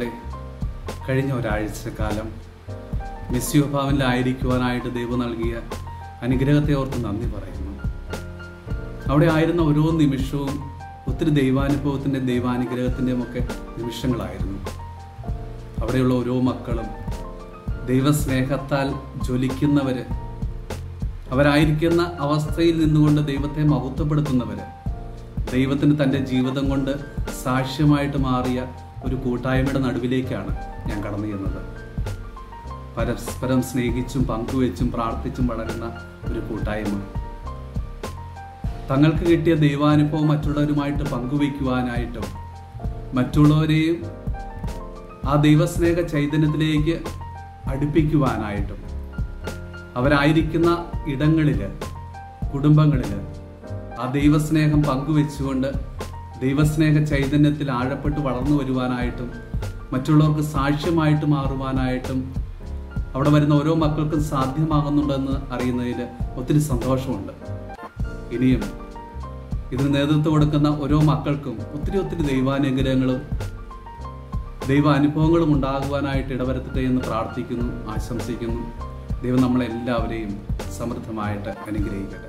പ്രിയപ്പെട്ടവരെ, കഴിഞ്ഞ ഒരാഴ്ചക്കാലം മിസ്സിയോ ഭവനിലായിരിക്കുവാനായിട്ട് ദൈവം നൽകിയ അനുഗ്രഹത്തെ ഓർത്ത് നന്ദി പറയുന്നു. അവിടെ ആയിരുന്ന ഓരോ നിമിഷവും ഒത്തിരി ദൈവാനുഭവത്തിൻ്റെയും ദൈവാനുഗ്രഹത്തിൻ്റെയും ഒക്കെ നിമിഷങ്ങളായിരുന്നു. അവിടെയുള്ള ഓരോ മക്കളും ദൈവസ്നേഹത്താൽ ജ്വലിക്കുന്നവർ, അവരായിരിക്കുന്ന അവസ്ഥയിൽ നിന്നുകൊണ്ട് ദൈവത്തെ മഹത്വപ്പെടുത്തുന്നവർ, ദൈവത്തിന് തൻ്റെ ജീവിതം കൊണ്ട് സാക്ഷ്യമായിട്ട് മാറിയ ഒരു കൂട്ടായ്മയുടെ നടുവിലേക്കാണ് ഞാൻ കടന്നു ചെന്നത്. പരസ്പരം സ്നേഹിച്ചും പങ്കുവെച്ചും പ്രാർത്ഥിച്ചും വളരുന്ന ഒരു കൂട്ടായ്മ. തങ്ങൾക്ക് കിട്ടിയ ദൈവാനുഭവം മറ്റുള്ളവരുമായിട്ട് പങ്കുവയ്ക്കുവാനായിട്ടും മറ്റുള്ളവരെയും ആ ദൈവസ്നേഹ ചൈതന്യത്തിലേക്ക് അടുപ്പിക്കുവാനായിട്ടും അവരായിരിക്കുന്ന ഇടങ്ങളിൽ, കുടുംബങ്ങളിൽ ആ ദൈവസ്നേഹം പങ്കുവെച്ചുകൊണ്ട് ദൈവസ്നേഹ ചൈതന്യത്തിൽ ആഴപ്പെട്ട് വളർന്നു വരുവാനായിട്ടും മറ്റുള്ളവർക്ക് സാക്ഷ്യമായിട്ട് മാറുവാനായിട്ടും അവിടെ വരുന്ന ഓരോ മക്കൾക്കും സാധ്യമാകുന്നുണ്ടെന്ന് അറിയുന്നതിൽ ഒത്തിരി സന്തോഷമുണ്ട്. ഇനിയും ഇതിന് നേതൃത്വം കൊടുക്കുന്ന ഓരോ മക്കൾക്കും ഒത്തിരി ദൈവാനുഗ്രഹങ്ങളും ദൈവാനുഭവങ്ങളും ഉണ്ടാകുവാനായിട്ട് ഇടവരുത്തട്ടെ എന്ന് പ്രാർത്ഥിക്കുന്നു, ആശംസിക്കുന്നു. ദൈവം നമ്മളെല്ലാവരെയും സമൃദ്ധമായിട്ട് അനുഗ്രഹിക്കട്ടെ.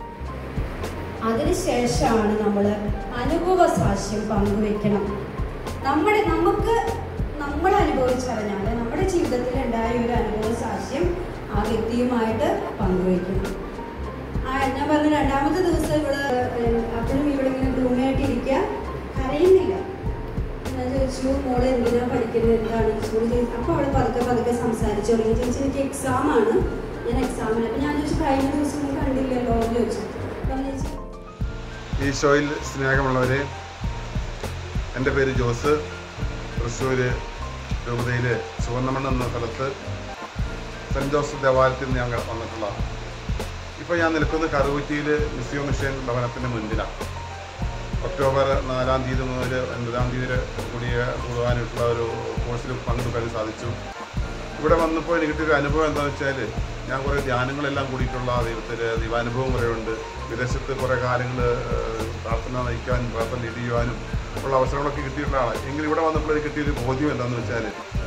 അതിനുശേഷമാണ് നമ്മൾ അനുഭവ സാക്ഷ്യം പങ്കുവെക്കണം. നമ്മൾ അനുഭവിച്ചറിഞ്ഞാൽ നമ്മുടെ ജീവിതത്തിൽ ഉണ്ടായ ഒരു അനുഭവ സാക്ഷ്യം ആ വ്യക്തിയുമായിട്ട് പങ്കുവെക്കണം. ഞാൻ പറഞ്ഞ രണ്ടാമത്തെ ദിവസം അപ്പോഴും ഇങ്ങനെ ഗ്ലൂമിയായിട്ടിരിക്കുക, കരയുന്നില്ല. ഞാൻ ചോദിച്ചു, മോള് എന്തിനാ പഠിക്കുന്നത്, എന്താണ് ചോദിച്ചു. അപ്പോൾ അവൾ പതുക്കെ സംസാരിച്ചു തുടങ്ങി. ചോദിച്ചു, എനിക്ക് എക്സാമാണ്, ഞാൻ എക്സാമിന്. അപ്പം ഞാൻ ചോദിച്ചു, കഴിഞ്ഞ ദിവസം കണ്ടില്ലല്ലോ എന്ന് ചോദിച്ചു. അപ്പം ചോദിച്ചു, ഈശോയിൽ സ്നേഹമുള്ളവരെ, എൻ്റെ പേര് ജോസ്. തൃശ്ശൂർ രൂപതയിലെ സുവർണ്ണമണ്ണ് എന്ന സ്ഥലത്ത് സെൻറ്റ് ജോസഫ് ദേവാലയത്തിൽ ഞാൻ വന്നിട്ടുള്ള. ഇപ്പോൾ ഞാൻ നിൽക്കുന്നത് കറുകുറ്റിയിൽ മിസ്സിയോ മിഷൻ ഭവനത്തിൻ്റെ മുൻപിലാണ്. ഒക്ടോബർ 4-ാം തീയതി മുതൽ 9-ാം തീയതി കൂടുവാനായിട്ടുള്ള ഒരു കോഴ്സിൽ പങ്കെടുക്കാൻ സാധിച്ചു. ഇവിടെ വന്നപ്പോൾ എനിക്ക് കിട്ടിയൊരു അനുഭവം എന്താണെന്ന് വെച്ചാൽ, ഞാൻ കുറേ ധ്യാനങ്ങളെല്ലാം കൂടിയിട്ടുള്ള ദൈവാനുഭവം കുറേ ഉണ്ട്. വിദേശത്ത് കുറേ കാര്യങ്ങൾ പ്രാർത്ഥന നയിക്കാനും പ്രാർത്ഥന ലീഡ് ചെയ്യുവാനും ഉള്ള അവസരങ്ങളൊക്കെ കിട്ടിയിട്ടുള്ള ആളാണ്. എങ്കിലും ഇവിടെ വന്നപ്പോൾ കിട്ടിയൊരു ബോധ്യം എന്താണെന്ന് വെച്ചാൽ,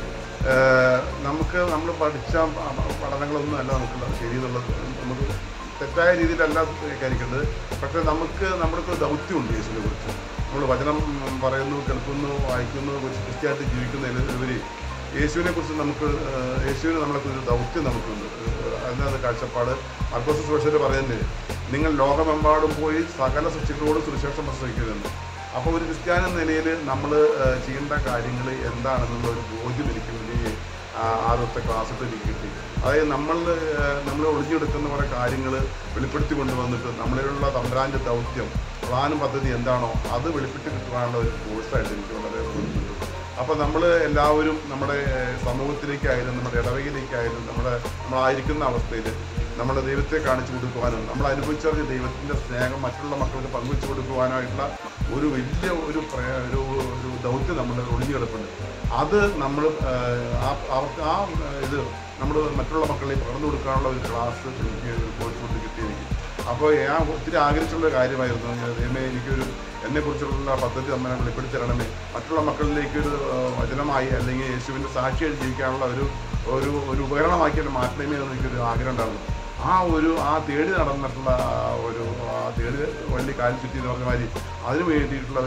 നമ്മൾ പഠിച്ച പഠനങ്ങളൊന്നും അല്ല നമുക്കുള്ളത് ശരിയെന്നുള്ളത്. നമുക്ക് തെറ്റായ രീതിയിലല്ല വ്യാഖ്യാനിക്കേണ്ടത്. പക്ഷേ നമ്മുടെ ദൗത്യമുണ്ട് യേശുവിനെ കുറിച്ച്. നമ്മൾ വചനം പറയുന്നു, കേൾക്കുന്നു, വായിക്കുന്നു, ക്രിസ്ത്യാനിറ്റി ജീവിക്കുന്നതിലുപരി യേശുവിനെ കുറിച്ച് യേശുവിന് നമ്മളെക്കുറിച്ച് ദൗത്യം നമുക്കുണ്ട്. അതിനകത്ത് കാഴ്ചപ്പാട് മർക്കോസ് സുവിശേഷത്തിൽ പറയുന്നത്, നിങ്ങൾ ലോകമെമ്പാടും പോയി സകല സൃഷ്ടികളോട് സുവിശേഷം പ്രസംഗിക്കുന്നുണ്ട്. അപ്പോൾ ഒരു ക്രിസ്ത്യാനി എന്ന നിലയിൽ നമ്മൾ ചെയ്യേണ്ട കാര്യങ്ങൾ എന്താണെന്നുള്ള ഒരു ബോധ്യം എനിക്ക് വേണ്ടി ആദ്യത്തെ ക്ലാസ്സിൽ എനിക്ക് കിട്ടി. അതായത് നമ്മൾ ഒളിഞ്ഞെടുക്കുന്ന കുറേ കാര്യങ്ങൾ വെളിപ്പെടുത്തി കൊണ്ടുവന്നിട്ട് നമ്മളിലുള്ള തമ്പുരാൻ്റെ ദൗത്യം, പ്ലാനും പദ്ധതി എന്താണോ അത് വെളിപ്പെടുത്തി കിട്ടുവാനുള്ള ഒരു കോഴ്സായിട്ട് എനിക്ക് വളരെ ബോധ്യപ്പെട്ടു. അപ്പോൾ നമ്മൾ എല്ലാവരും നമ്മുടെ സമൂഹത്തിലേക്കായാലും നമ്മുടെ ഇടവകയിലേക്കായാലും നമ്മളായിരിക്കുന്ന അവസ്ഥയിൽ നമ്മൾ ദൈവത്തെ കാണിച്ചു കൊടുക്കുവാനും നമ്മൾ അനുഭവിച്ചറിഞ്ഞ ദൈവത്തിൻ്റെ സ്നേഹം മറ്റുള്ള മക്കൾക്ക് പങ്കുവെച്ചു കൊടുക്കുവാനായിട്ടുള്ള ഒരു വലിയ ഒരു ദൗത്യം നമ്മൾ ഒളിഞ്ഞു കിടപ്പുണ്ട്. അത് നമ്മൾ നമ്മൾ മറ്റുള്ള മക്കളെ പകർന്നു കൊടുക്കാനുള്ള ഒരു ക്ലാസ് എനിക്ക് ഒരു കോഴ്സ് കൊണ്ട് കിട്ടിയിരിക്കും. അപ്പോൾ ഞാൻ ഒത്തിരി ആഗ്രഹിച്ചുള്ള കാര്യമായിരുന്നു, എന്നെക്കുറിച്ചുള്ള പദ്ധതി നമ്മൾ വെളിപ്പെടുത്തി തരണമേ, മറ്റുള്ള മക്കളിലേക്കൊരു വചനമായി അല്ലെങ്കിൽ യേശുവിൻ്റെ സാക്ഷിയായി ജീവിക്കാനുള്ള ഒരു ഉപകരണമാക്കിയിട്ട് മാറ്റണമേ എന്ന് എനിക്കൊരു ആഗ്രഹം ഉണ്ടായിരുന്നു. ആ തേടി നടന്നിട്ടുള്ള തേടി വള്ളി കാലിൽ ചുറ്റി എന്ന് പറഞ്ഞ മാതിരി അതിന് വേണ്ടിയിട്ടുള്ള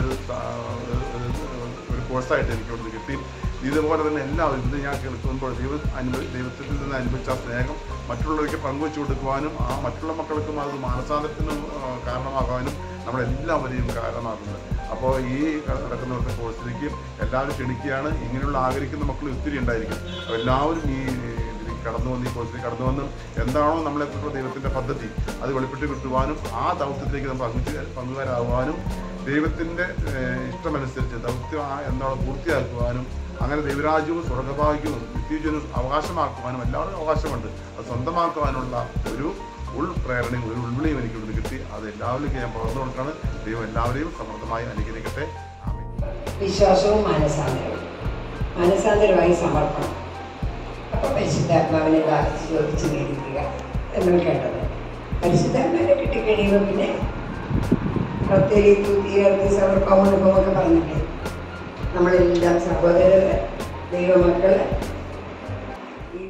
ഒരു കോഴ്സായിട്ട് എനിക്കിവിടുന്ന് കിട്ടി. ഇതുപോലെ തന്നെ എല്ലാവരും ഇത് ഞാൻ കേൾക്കുമ്പോൾ ദൈവത്തിൽ നിന്ന് അനുഭവിച്ച സ്നേഹം മറ്റുള്ളവർക്ക് പങ്കുവെച്ചു കൊടുക്കുവാനും ആ മറ്റുള്ള മക്കൾക്കും അത് മാനസാന്തരത്തിനും കാരണമാകാനും നമ്മളെല്ലാവരെയും കാരണമാകുന്നത്. അപ്പോൾ ഈ നടക്കുന്നവരുടെ കോഴ്സിലേക്ക് എല്ലാവരും ക്ഷണിക്കുകയാണ്. ഇങ്ങനെയുള്ള ആഗ്രഹിക്കുന്ന മക്കൾ ഒത്തിരി ഉണ്ടായിരിക്കും. അപ്പോൾ എല്ലാവരും ഈ കോഴ്സിലേക്ക് കടന്നു വന്ന് എന്താണോ നമ്മളെക്കുറിച്ചുള്ള ദൈവത്തിൻ്റെ പദ്ധതി അത് വെളിപ്പെട്ട് കിട്ടുവാനും ആ ദൗത്യത്തിലേക്ക് നമ്മൾ പങ്കുകാരാകുവാനും ദൈവത്തിൻ്റെ ഇഷ്ടമനുസരിച്ച് ദൗത്യം എന്താണോ പൂർത്തിയാക്കുവാനും അങ്ങനെ ദൈവരാജ്യവും സ്വർഗഭാഗ്യവും നിത്യജീവനും അവകാശമാക്കുവാനും എല്ലാവരും അവകാശമുണ്ട്. അത് സ്വന്തമാക്കുവാനുള്ള ഒരു ഉൾപ്രേരണയും ഒരു ഉൾവിളിയും എനിക്ക് ഇവിടുന്ന് കിട്ടി. അത് എല്ലാവരിലേക്കും ഞാൻ പകർന്നു കൊടുക്കുകയാണ്. ദൈവം എല്ലാവരെയും സമൃദ്ധമായി അനുഗ്രഹിക്കട്ടെ. വിശ്വാസവും മാനസാന്തരമായി സമർപ്പണം. അപ്പോൾ പരിശുദ്ധാത്മാവിനെ ദാഹിച്ച് ചോദിച്ച് നേടിക്കുക നമ്മൾ കേട്ടത്. പരിശുദ്ധാത്മാവിനെ കിട്ടിക്കഴിയുമ്പോൾ പിന്നെ പ്രത്യേകിച്ച് സമർപ്പമൊക്കെ പറഞ്ഞില്ലേ, നമ്മളെല്ലാം സഹോദരർ ദൈവമക്കൾ ഈ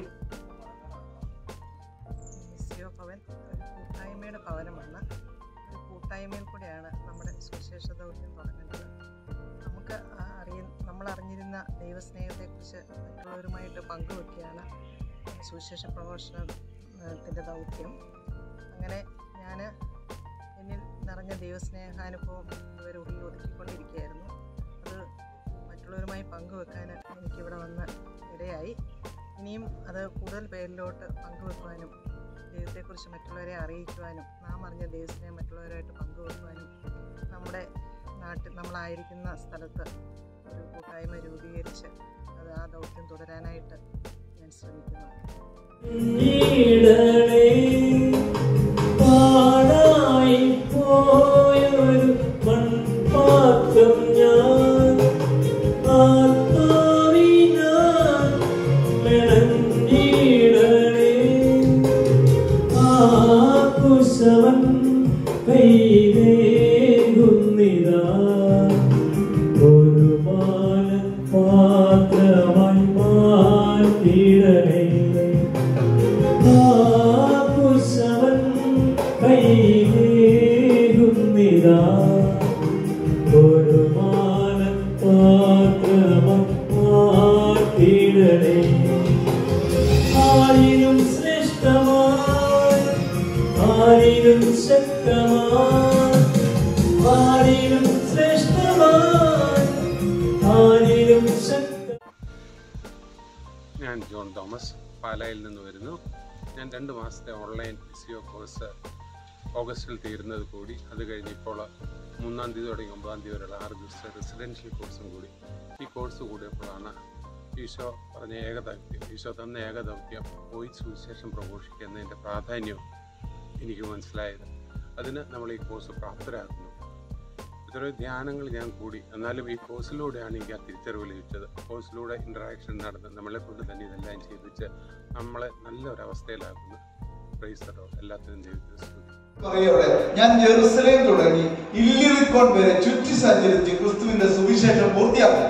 മിസ്സിയോ ഭവൻ ഒരു കൂട്ടായ്മയുടെ ഭവനമാണ്. ഒരു കൂട്ടായ്മയിൽ കൂടെയാണ് നമ്മുടെ സുവിശേഷ ദൗത്യം തുടങ്ങുന്നത്. നമുക്ക് നമ്മൾ അറിഞ്ഞിരുന്ന ദൈവസ്നേഹത്തെക്കുറിച്ച് മറ്റുള്ളവരുമായിട്ട് പങ്കുവെക്കുകയാണ് സുവിശേഷ പ്രഘോഷണത്തിൻ്റെ ദൗത്യം. അങ്ങനെ ഞാൻ എന്നിൽ നിറഞ്ഞ ദൈവസ്നേഹാനുഭവം ഇതുവരെ ഉള്ളിൽ ഒതുക്കിക്കൊണ്ടിരിക്കുകയായിരുന്നു. അത് മറ്റുള്ളവരുമായി പങ്കുവെക്കാൻ എനിക്കിവിടെ വന്ന് ഇടയായി. ഇനിയും അത് കൂടുതൽ പേരിലോട്ട് പങ്കുവെക്കുവാനും ദൈവത്തെക്കുറിച്ച് മറ്റുള്ളവരെ അറിയിക്കുവാനും നാം അറിഞ്ഞ ദൈവസ്നേഹം മറ്റുള്ളവരായിട്ട് പങ്കുവെക്കുവാനും നമ്മുടെ നാട്ടിൽ നമ്മളായിരിക്കുന്ന സ്ഥലത്ത് ഒരു കൂട്ടായ്മ രൂപീകരിച്ച് അത് ആ ദൗത്യം തുടരാനായിട്ട് ഞാൻ ശ്രമിക്കുന്നു. ഞാൻ ജോൺ തോമസ് പാലായിൽ നിന്ന് വരുന്നു. ഞാൻ 2 മാസത്തെ ഓൺലൈൻ മിസ്സിയോ കോഴ്സ് ഓഗസ്റ്റിൽ തീരുന്നത് കൂടി, അത് കഴിഞ്ഞ് ഇപ്പോൾ 3-ാം തീയതി തുടങ്ങി 9-ാം തീയതി വരെയുള്ള 6 ദിവസത്തെ റെസിഡൻഷ്യൽ കോഴ്സും കൂടി. ഈ കോഴ്സ് കൂടിയപ്പോഴാണ് ഈശോ പറഞ്ഞ ഏകദൗത്യം, ഈശോ തന്ന ഏകദൗത്യം പോയി സുവിശേഷം പ്രഘോഷിക്കുക എന്നതിൻ്റെ പ്രാധാന്യം എനിക്ക് മനസ്സിലായത്. അതിന് നമ്മൾ ഈ കോഴ്സ് പ്രാപ്തരാക്കുന്നു. ഇത്രയും ധ്യാനങ്ങൾ ഞാൻ കൂടി, എന്നാലും ഈ കോഴ്സിലൂടെയാണ് എനിക്ക് ആ തിരിച്ചറിവ് ലഭിച്ചത്. കോഴ്സിലൂടെ ഇൻട്രാക്ഷൻ നടന്ന് നമ്മളെ കൊണ്ട് തന്നെ ഇതെല്ലാം ചെയ്യിപ്പിച്ച് നമ്മളെ നല്ലൊരവസ്ഥയിലാക്കുന്നു. Praise the Lord. എല്ലാത്തിനും ദൈവത്തിന് സ്തുതി. ഞാൻ ജെറുസലേം തുടങ്ങി ഇല്ലിറിക്കോൺ വരെ ചുറ്റി സഞ്ചരിച്ച് ക്രിസ്തുവിന്റെ സുവിശേഷം പൂർത്തിയാക്കി.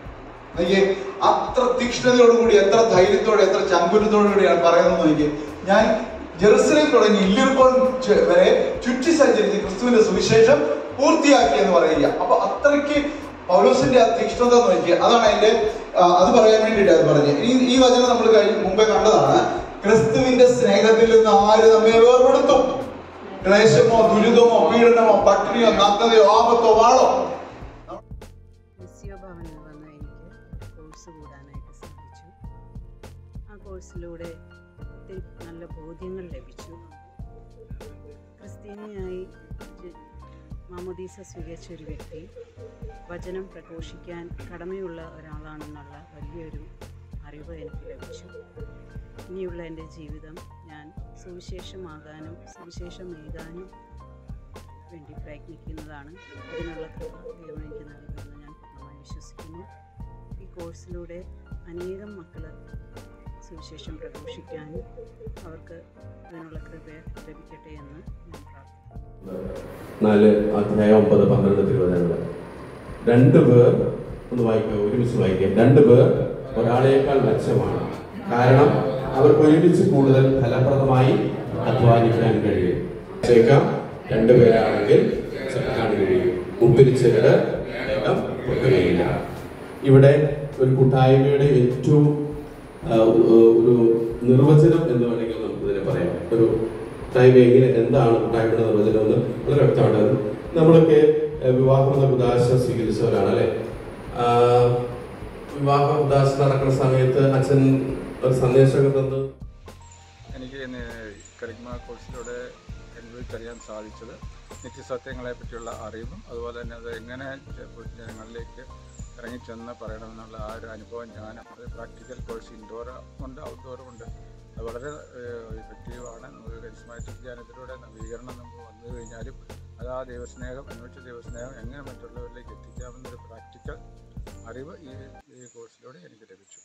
അത്ര തീക്ഷ്ണതയോടുകൂടി, എത്ര ധൈര്യത്തോടെ, എത്ര ചങ്കുറ്റത്തോടുകൂടിയാണ് പറയുന്നത് നോക്കി. ഞാൻ ജെറുസലേം തുടങ്ങി ഇല്ലിറിക്കോൺ വരെ ചുറ്റി സഞ്ചരിച്ച് ക്രിസ്തുവിന്റെ സുവിശേഷം പൂർത്തിയാക്കി എന്ന് പറയുക. അപ്പൊ അത്രയ്ക്ക് പൗലോസിന്റെ ആ തീക്ഷ്ണത നോക്കി. അതാണ് അതിന്റെ അത് പറയാൻ വേണ്ടിയിട്ട് അത് പറഞ്ഞത്. ഈ വചനം നമ്മൾ മുമ്പേ കണ്ടതാണ്. ക്രിസ്തുവിന്റെ സ്നേഹത്തിൽ നിന്ന് ആര് നമ്മെ വേർപെടുത്തും? ക്ലേശമോ, ദുരിതമോ, പീഡനമോ, പട്ടിണിയോ, നഗ്നതയോ, ആപത്തോ, വാളോ? മിസ്സിയോ ഭവനിൽ വന്ന് എനിക്ക് കോഴ്സ് കൂടാനായിട്ട് സാധിച്ചു. ആ കോഴ്സിലൂടെ ഒത്തിരി നല്ല ബോധ്യങ്ങൾ ലഭിച്ചു. ക്രിസ്ത്യാനിയായി മാമോദീസ സ്വീകരിച്ച ഒരു വ്യക്തി വചനം പ്രഘോഷിക്കാൻ കടമയുള്ള ഒരാളാണെന്നുള്ള വലിയൊരു അറിവ് എനിക്ക് ലഭിച്ചു. ഇനിയുള്ള എൻ്റെ ജീവിതം ഞാൻ സുവിശേഷമാകാനും സുവിശേഷമേകാനും വേണ്ടി പ്രയത്നിക്കുന്നതാണ്. അതിനുള്ള കൃപ ദൈവം എനിക്ക് നൽകുമെന്ന് ഞാൻ പൂർണ്ണമായി വിശ്വസിക്കുന്നു. ഈ കോഴ്സിലൂടെ അനേകം മക്കൾ സുവിശേഷം പ്രഘോഷിക്കാനും അവർക്ക് അതിനുള്ള കൃപ ലഭിക്കട്ടെ എന്ന് ഞാൻ പ്രാർത്ഥിക്കുന്നു. 4 അധ്യായം 9, 12 തിരുവചനങ്ങൾ. 2 പേർ ഒന്ന് വായിക്കുക, ഒരുമിച്ച് വായിക്കുക. 2 പേർ ഒരാളേക്കാൾ മെച്ചമാണ്, കാരണം അവർക്ക് ഒരുമിച്ച് കൂടുതൽ ഫലപ്രദമായി അധ്വാനിക്കാൻ കഴിയും. 2 പേരാണെങ്കിൽ ചെറുക്കാൻ കഴിയും, ഉപ്പിരിച്ചത് വേഗം പൊട്ടുകയില്ല. ഇവിടെ ഒരു കൂട്ടായ്മയുടെ ഏറ്റവും ഒരു നിർവചനം എന്ന് വേണമെങ്കിൽ നമുക്കിതിനെ പറയാം. ഒരു കൂട്ടായ്മ എങ്ങനെ, എന്താണ് കൂട്ടായ്മയുടെ നിർവചനം എന്ന് വളരെ വ്യക്തമായിട്ട് നമ്മളൊക്കെ വിവാഹം കുദാശ സ്വീകരിച്ചവരാണ് അല്ലെ. വിവാഹ കുദാശ നടക്കുന്ന സമയത്ത് അച്ഛൻ ഒരു സന്ദേശമൊക്കെ തന്നു. എനിക്ക് കരിഗ്മ കോഴ്സിലൂടെ അനുഭവിച്ചറിയാൻ സാധിച്ചത് നിത്യസത്യങ്ങളെ പറ്റിയുള്ള അറിവും അതുപോലെ തന്നെ അത് എങ്ങനെ ജനങ്ങളിലേക്ക് ഇറങ്ങിച്ചെന്ന് പറയണമെന്നുള്ള ആ ഒരു അനുഭവം ജ്ഞാനം. അത് പ്രാക്ടിക്കൽ കോഴ്സ് ഇൻഡോറുണ്ട് ഔട്ട്ഡോറും ഉണ്ട്. അത് വളരെ ഇഫക്റ്റീവാണ്. നമുക്ക് കരിസ്മാറ്റിക് ധ്യാനത്തിലൂടെ നവീകരണം നമുക്ക് വന്നു കഴിഞ്ഞാലും അത് ആ ദൈവസ്നേഹം, അനുഭവിച്ച ദൈവസ്നേഹം എങ്ങനെ മറ്റുള്ളവരിലേക്ക് എത്തിക്കാമെന്നൊരു പ്രാക്ടിക്കൽ അറിവ് ഈ കോഴ്സിലൂടെ എനിക്ക് ലഭിച്ചു.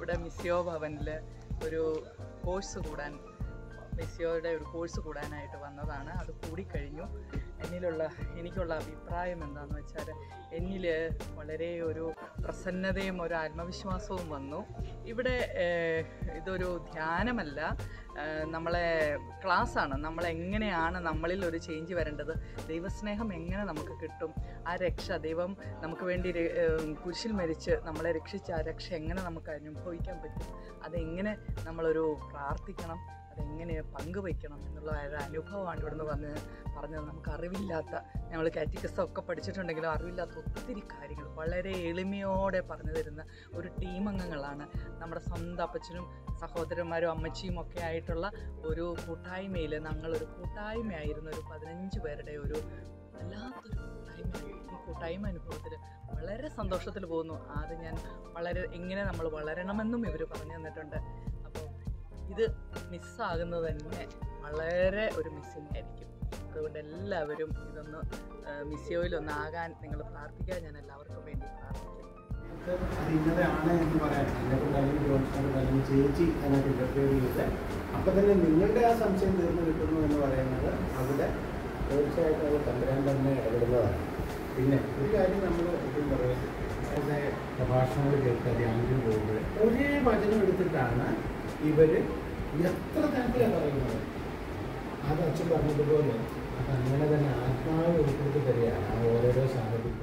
ഇവിടെ മിസ്സിയോ ഭവനിൽ ഒരു കോഴ്സ് കൂടാൻ, മിസ്സിയോയുടെ ഒരു കോഴ്സ് കൂടാനായിട്ട് വന്നതാണ്. അത് കൂടിക്കഴിഞ്ഞു. എനിക്കുള്ള അഭിപ്രായം എന്താണെന്ന് വെച്ചാൽ, എന്നിൽ വളരെ ഒരു പ്രസന്നതയും ഒരു ആത്മവിശ്വാസവും വന്നു. ഇവിടെ ഇതൊരു ധ്യാനമല്ല, നമ്മളെ ക്ലാസ്സാണ്. നമ്മളെങ്ങനെയാണ് നമ്മളിൽ ഒരു ചേഞ്ച് വരേണ്ടത്, ദൈവസ്നേഹം എങ്ങനെ നമുക്ക് കിട്ടും, ആ രക്ഷ ദൈവം നമുക്ക് വേണ്ടി കുരിശിൽ മരിച്ച് നമ്മളെ രക്ഷിച്ച ആ രക്ഷ എങ്ങനെ നമുക്ക് അനുഭവിക്കാൻ പറ്റും, അതെങ്ങനെ നമ്മളൊരു പ്രാർത്ഥിക്കണം, അതെങ്ങനെ പങ്കുവയ്ക്കണം എന്നുള്ള ഒരു അനുഭവമാണ് ഇവിടുന്ന് പറഞ്ഞത്. നമുക്ക് അറിവില്ലാത്ത, ഞങ്ങൾ കാറ്റഗിസം ഒക്കെ പഠിച്ചിട്ടുണ്ടെങ്കിലും അറിവില്ലാത്ത ഒത്തിരി കാര്യങ്ങൾ വളരെ എളിമയോടെ പറഞ്ഞു തരുന്ന ഒരു ടീം അംഗങ്ങളാണ്. നമ്മുടെ സ്വന്തം അപ്പച്ചനും സഹോദരന്മാരും അമ്മച്ചിയും ഒക്കെ ആയിട്ടുള്ള ഒരു കൂട്ടായ്മയിൽ, ഞങ്ങളൊരു കൂട്ടായ്മയായിരുന്നു. ഒരു 15 പേരുടെ ഒരു വല്ലാത്തൊരു കൂട്ടായ്മയായിരുന്നു. ഈ കൂട്ടായ്മ അനുഭവത്തിൽ വളരെ സന്തോഷത്തിൽ പോകുന്നു. അത് ഞാൻ എങ്ങനെ നമ്മൾ വളരണമെന്നും ഇവർ പറഞ്ഞു തന്നിട്ടുണ്ട്. അപ്പോൾ ഇത് മിസ്സാകുന്നത് തന്നെ വളരെ ഒരു മിസ്സിങ് ആയിരിക്കും. അതുകൊണ്ട് എല്ലാവരും ഇതൊന്ന് മിസ്സിയോയിലൊന്ന് ആകാൻ നിങ്ങൾ പ്രാർത്ഥിക്കാൻ ഞാൻ എല്ലാവർക്കും വേണ്ടി പ്രാർത്ഥിക്കുന്നു. ഇന്നതാണ് എന്ന് പറയാൻ അല്ലെങ്കിൽ ചേച്ചി അതിനകത്ത് ഇന്റർഫിയർ ചെയ്ത് അപ്പം തന്നെ നിങ്ങളുടെ ആ സംശയം തീർന്നു കിട്ടുന്നു എന്ന് പറയുന്നത് അവിടെ തീർച്ചയായിട്ടും അത് തമ്പുരാൻ തന്നെ ഇടപെടുന്നതാണ്. പിന്നെ ഒരു കാര്യം നമ്മൾ എപ്പോഴും പറയും, അവരുടെ പ്രഭാഷണങ്ങൾ കേൾക്കുക, ധ്യാനത്തിന് പോകുമ്പോൾ ഒരേ വചനം എടുത്തിട്ടാണ് ഇവർ എത്ര തരത്തിലാണ് പറയുന്നത്. അത് അച്ഛൻ പറഞ്ഞതുപോലെ അത് അങ്ങനെ തന്നെ ആത്മാവ് ഉൾപ്പെടുത്തി തരികയാണ് ആ ഓരോരോ സാഹചര്യത്തിനും.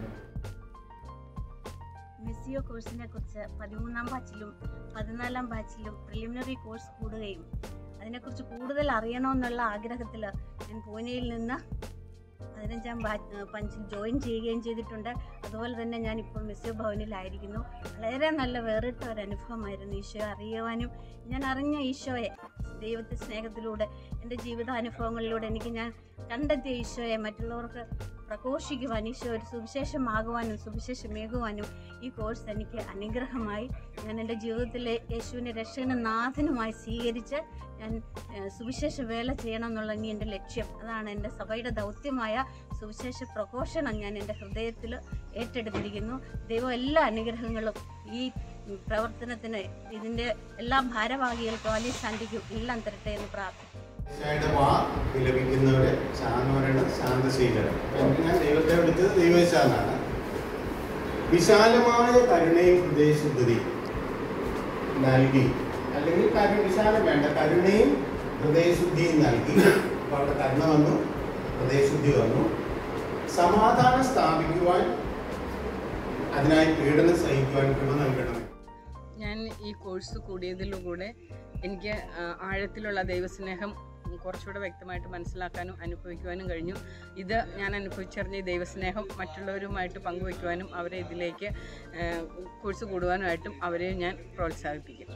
മിസ്സിയോ കോഴ്സിനെ കുറിച്ച് 13ാം ബാച്ചിലും 14ാം ബാച്ചിലും പ്രിലിമിനറി കോഴ്സ് കൂടുകയും അതിനെക്കുറിച്ച് കൂടുതൽ അറിയണമെന്നുള്ള ആഗ്രഹത്തിൽ ഞാൻ പൂനെയിൽ നിന്ന് 15ാം ബാച്ചിൽ ജോയിൻ ചെയ്യുകയും ചെയ്തിട്ടുണ്ട്. അതുപോലെ തന്നെ ഞാനിപ്പോൾ മിസ്സിയോ ഭവനിലായിരിക്കുന്നു. വളരെ നല്ല വേറിട്ട ഒരു അനുഭവമായിരുന്നു ഈശോയെ അറിയുവാനും ഞാൻ അറിഞ്ഞ ഈശോയെ ദൈവത്തെ സ്നേഹത്തിലൂടെ എൻ്റെ ജീവിതാനുഭവങ്ങളിലൂടെ ഞാൻ കണ്ടെത്തിയ ഈശോയെ മറ്റുള്ളവർക്ക് പ്രഘോഷിക്കുവാൻ, ഈശോ ഒരു സുവിശേഷമാകുവാനും സുവിശേഷമേകുവാനും ഈ കോഴ്സ് എനിക്ക് അനുഗ്രഹമായി. ഞാൻ എൻ്റെ ജീവിതത്തിലെ യേശുവിനെ രക്ഷകനും നാഥനുമായി സ്വീകരിച്ച് ഞാൻ സുവിശേഷ വേല ചെയ്യണം എന്നുള്ള എൻ്റെ ലക്ഷ്യം. അതാണ് എൻ്റെ സഭയുടെ ദൗത്യമായ സുവിശേഷ പ്രഘോഷണം ഞാൻ എൻ്റെ ഹൃദയത്തിൽ ഏറ്റെടുത്തിരിക്കുന്നു. ദൈവം എല്ലാ അനുഗ്രഹങ്ങളും ഈ പ്രവർത്തനത്തിന്, ഇതിൻ്റെ എല്ലാ ഭാരവാഹികൾക്കും വലിയ ശാന്തിക്കും എല്ലാം തരട്ടെ എന്ന് പ്രാർത്ഥിക്കുന്നു. ലഭിക്കുന്നവരെ ശാന്തശീലം. ഞാൻ ദൈവത്തെ വിളിച്ചത് ദൈവശാലാണ്. വിശാലമായ കരുണയും ഹൃദയശുദ്ധിയും നൽകി, അല്ലെങ്കിൽ വിശാലം വേണ്ട, കരുണയും ഹൃദയശുദ്ധിയും നൽകി. അപ്പോൾ അവിടെ കരുണ വന്നു, ഹൃദയശുദ്ധി വന്നു. സമാധാനം സ്ഥാപിക്കുവാൻ, അതിനായി പീഡനം സഹിക്കുവാൻ കൃപ നൽകണം. ഞാൻ ഈ കോഴ്സ് കൂടിയതിലൂടെ എനിക്ക് ആഴത്തിലുള്ള ദൈവസ്നേഹം കുറച്ചുകൂടെ വ്യക്തമായിട്ട് മനസ്സിലാക്കാനും അനുഭവിക്കുവാനും കഴിഞ്ഞു. ഇത് ഞാൻ അനുഭവിച്ചറിഞ്ഞ ദൈവസ്നേഹം മറ്റുള്ളവരുമായിട്ട് പങ്കുവയ്ക്കുവാനും അവരെ ഇതിലേക്ക് കോഴ്സ് കൂടുവാനുമായിട്ടും അവരെ ഞാൻ പ്രോത്സാഹിപ്പിക്കും.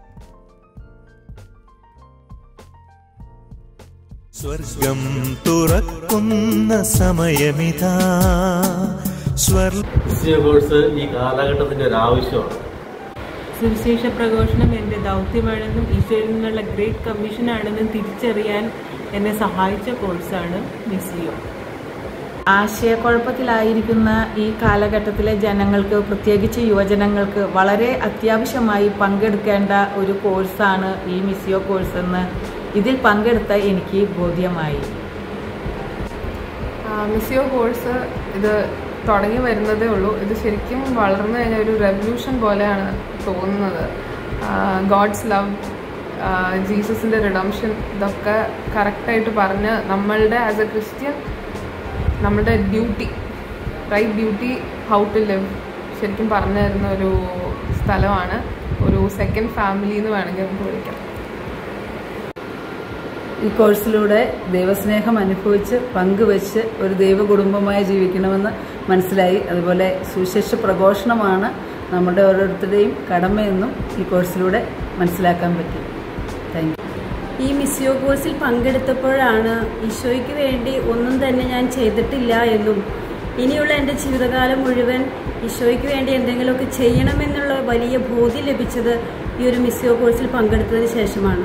സ്വർഗം തുറക്കുന്ന സമയമിതാ. മിസ്സിയോ കോഴ്സ് ഈ കാലഘട്ടത്തിൻ്റെ ഒരു ആവശ്യമാണ്. സുവിശേഷ പ്രഘോഷണം എൻ്റെ ദൗത്യമാണെന്നും ഈശോയിൽ നിന്നുള്ള ഗ്രേറ്റ് കമ്മീഷനാണെന്നും തിരിച്ചറിയാൻ എന്നെ സഹായിച്ച കോഴ്സാണ് മിസ്സിയോ. ആശയക്കുഴപ്പത്തിലായിരിക്കുന്ന ഈ കാലഘട്ടത്തിലെ ജനങ്ങൾക്ക്, പ്രത്യേകിച്ച് യുവജനങ്ങൾക്ക് വളരെ അത്യാവശ്യമായി പങ്കെടുക്കേണ്ട ഒരു കോഴ്സാണ് ഈ മിസ്സിയോ കോഴ്സ് എന്ന് ഇതിൽ പങ്കെടുത്ത എനിക്ക് ബോധ്യമായി. മിസ്സിയോ കോഴ്സ് ഇത് തുടങ്ങി വരുന്നതേ ഉള്ളൂ. ഇത് ശരിക്കും വളർന്നു കഴിഞ്ഞാൽ ഒരു റെവല്യൂഷൻ പോലെയാണ് തോന്നുന്നത്. ഗോഡ്സ് ലവ്, ജീസസിൻ്റെ റിഡംഷൻ, ഇതൊക്കെ കറക്റ്റായിട്ട് പറഞ്ഞ് നമ്മളുടെ ആസ് എ ക്രിസ്ത്യൻ നമ്മളുടെ duty, right duty, how to live ശരിക്കും പറഞ്ഞു തരുന്ന ഒരു സ്ഥലമാണ്. ഒരു സെക്കൻഡ് ഫാമിലി എന്ന് വേണമെങ്കിൽ നമുക്ക് വിളിക്കാം. ഈ കോഴ്സിലൂടെ ദൈവസ്നേഹം അനുഭവിച്ച് പങ്കുവെച്ച് ഒരു ദൈവകുടുംബമായി ജീവിക്കണമെന്ന് മനസ്സിലായി. അതുപോലെ സുവിശേഷ പ്രഘോഷണമാണ് നമ്മുടെ ഓരോരുത്തരുടെയും കടമയെന്നും ഈ കോഴ്സിലൂടെ മനസ്സിലാക്കാൻ പറ്റി. Thank you. ഈ മിസ്സിയോ കോഴ്സിൽ പങ്കെടുത്തപ്പോഴാണ് ഈശോയ്ക്ക് വേണ്ടി ഒന്നും തന്നെ ഞാൻ ചെയ്തിട്ടില്ല എന്നും ഇനിയുള്ള എൻ്റെ ജീവിതകാലം മുഴുവൻ ഈശോയ്ക്ക് വേണ്ടി എന്തെങ്കിലുമൊക്കെ ചെയ്യണമെന്നുള്ള വലിയ ബോധ്യം ലഭിച്ചത് ഈ ഒരു മിസ്സിയോ കോഴ്സിൽ പങ്കെടുത്തതിന് ശേഷമാണ്.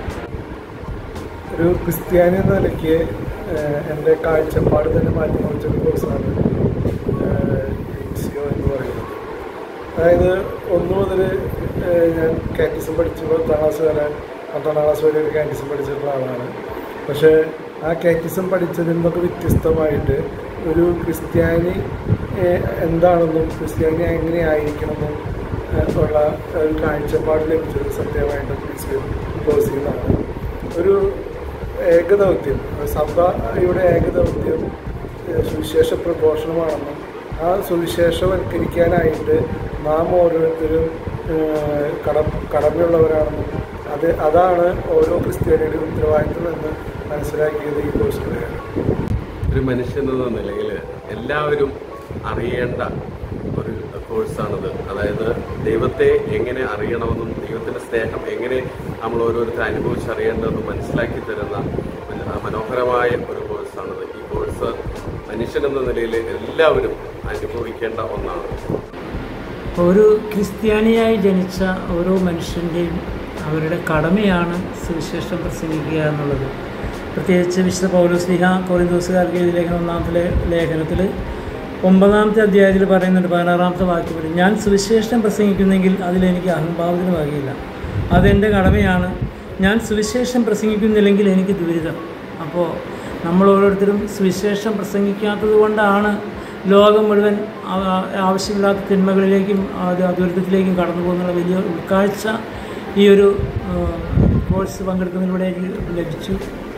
ഒരു ക്രിസ്ത്യാനി എന്ന നിലയ്ക്ക് എൻ്റെ കാഴ്ചപ്പാട് തന്നെ മാറ്റിമറിച്ചൊരു കോഴ്സാണ് മിസ്സിയോ എന്ന് പറയുന്നത്. അതായത് 1 മുതൽ ഞാൻ കാറ്റിസം പഠിച്ചു 10ാം ക്ലാസ് വരെ 12ാം ക്ലാസ് വരെ ഒരു കാറ്റിസം പഠിച്ചിട്ടുള്ള ആളാണ്. പക്ഷേ ആ കാറ്റിസം പഠിച്ചതിൽ നിന്നൊക്കെ വ്യത്യസ്തമായിട്ട് ഒരു ക്രിസ്ത്യാനി എന്താണെന്നും ക്രിസ്ത്യാനി എങ്ങനെ ആയിരിക്കണമെന്നും ഉള്ള ഒരു കാഴ്ചപ്പാട് ലഭിച്ചത് സത്യമായിട്ടും മിസ്സിയോ കോഴ്സിൽ നിന്നാണ്. ഒരു ഏകദൗത്യം, സഭയുടെ ഏകദൗത്യം സുവിശേഷ പ്രഘോഷണമാണെന്നും ആ സുവിശേഷവൽക്കരിക്കാനായിട്ട് നാം ഓരോരുത്തരും കടമയുള്ളവരാണെന്നും അതാണ് ഓരോ ക്രിസ്ത്യാനിയുടെ ഉത്തരവാദിത്വം എന്ന് മനസ്സിലാക്കിയത് ഈ കോഴ്സിലൂടെയാണ്. ഒരു മനുഷ്യനെന്ന നിലയിൽ എല്ലാവരും അറിയേണ്ട ഒരു കോഴ്സാണിത്. അതായത് ദൈവത്തെ എങ്ങനെ അറിയണമെന്നും ദൈവത്തിൻ്റെ സ്നേഹം എങ്ങനെ നമ്മൾ ഓരോരുത്തർ അനുഭവിച്ചറിയേണ്ടതെന്നും മനസ്സിലാക്കി തരുന്ന മനോഹരമായ ഒരു കോഴ്സാണിത്. ഈ കോഴ്സ് മനുഷ്യനെന്ന നിലയിൽ എല്ലാവരും അനുഭവിക്കേണ്ട ഒന്നാണ്. ഒരു ക്രിസ്ത്യാനിയായി ജനിച്ച ഓരോ മനുഷ്യൻ്റെയും അവരുടെ കടമയാണ് സുവിശേഷം പ്രസംഗിക്കുക എന്നുള്ളത്. പ്രത്യേകിച്ച് വിശുദ്ധ പൗലോസ്ലീഹ കൊരിന്തോസുകാർക്ക് എഴുതിയ ലേഖനം 1-ാമത്തെ ലേഖനത്തിൽ 9-ാമത്തെ അധ്യായത്തിൽ പറയുന്നുണ്ട്, 16-ാമത്തെ വാക്യം, ഞാൻ സുവിശേഷം പ്രസംഗിക്കുന്നെങ്കിൽ അതിലെനിക്ക് അഹംഭാവത്തിന് വകയില്ല, അതെൻ്റെ കടമയാണ്. ഞാൻ സുവിശേഷം പ്രസംഗിക്കുന്നില്ലെങ്കിൽ എനിക്ക് ദുരിതം. അപ്പോൾ നമ്മൾ ഓരോരുത്തരും സുവിശേഷം പ്രസംഗിക്കാത്തത് കൊണ്ടാണ് ലോകം മുഴുവൻ ആവശ്യമില്ലാത്ത തിന്മകളിലേക്കും ദുരിതത്തിലേക്കും കടന്നു പോകുന്നുള്ള വലിയ ഉൾക്കാഴ്ച ഈ ഒരു കോഴ്സ് പങ്കെടുക്കുന്നതിലൂടെ ലഭിച്ചു.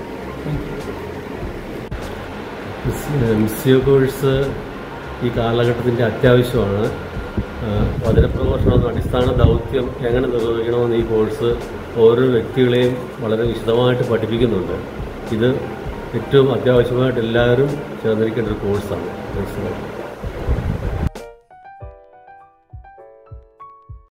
മിസ്സിയോ കോഴ്സ് ഈ കാലഘട്ടത്തിൻ്റെ അത്യാവശ്യമാണ്. വചനപ്രഘോഷണം എന്ന അടിസ്ഥാന ദൗത്യം എങ്ങനെ നിർവഹിക്കണമെന്ന് ഈ കോഴ്സ് ഓരോ വ്യക്തികളെയും വളരെ വിശദമായിട്ട് പഠിപ്പിക്കുന്നുണ്ട്. ഇത് ഏറ്റവും അത്യാവശ്യമായിട്ട് എല്ലാവരും ചേർന്നിരിക്കേണ്ട ഒരു കോഴ്സാണ്.